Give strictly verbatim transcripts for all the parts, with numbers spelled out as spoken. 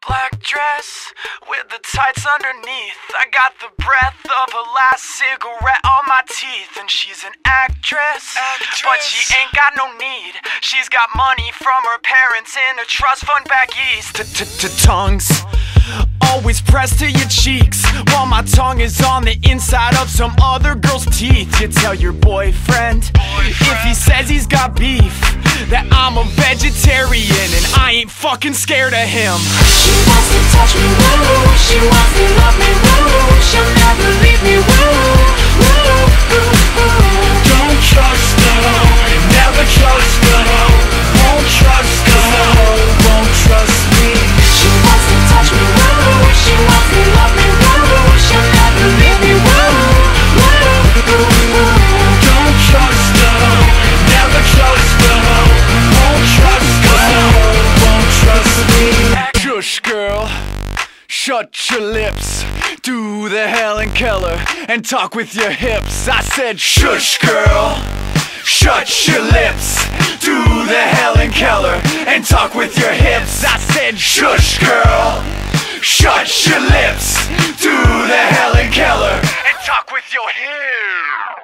Black dress with the tights underneath. I got the breath of her last cigarette on my teeth. And she's an actress, actress, but she ain't got no need. She's got money from her parents in a trust fund back east. Tongues always pressed to your cheeks, while my tongue is on the inside of some other girl's teeth. You tell your boyfriend, boyfriend if he says he's got beef, that I'm a vegetarian and I ain't fucking scared of him. She wants to touch me, woo. She wants to love me, woo. She'll never leave me, woo. Woo, woo, woo. Don't trust her, never trust her. Won't trust her, won't trust me. She wants to touch me, woo. She wants to love me, woo. She'll never leave me, woo. Woo, woo, woo. Don't trust her, never trust her. Won't trust her, won't trust me. Shush girl, shut your lips, do the Helen Keller and talk with your hips. I said shush girl, shut your lips, do the Helen Keller and talk with your hips. I said shush girl, shut your lips, do the Helen Keller and talk with your hips.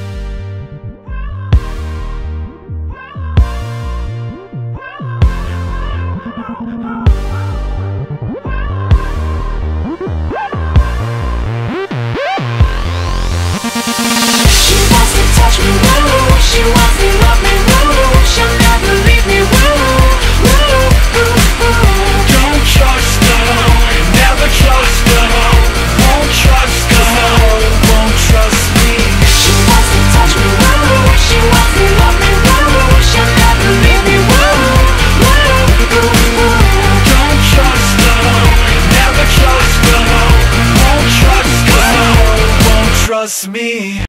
Touch me, woo. She wants to love me, woo. She'll never leave me, woo. Woo, woo, woo. Don't trust her, never trust her. Won't trust her, won't trust me. She wants to touch me, woo. She wants to love me, woo. She'll never leave me, woo. Woo, woo, woo. Don't trust her, never trust her. Won't trust her, won't trust me.